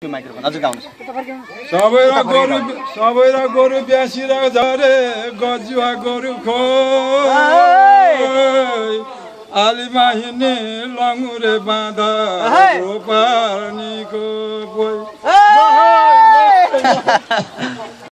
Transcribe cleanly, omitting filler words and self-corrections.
microphone अझ गाउनु सबैरा गोरु ब्यासिरा झरे गजुवा गोरु खो आलिमा हिँड्ने लङ्गुरे बाँधा रोपानीको बोइ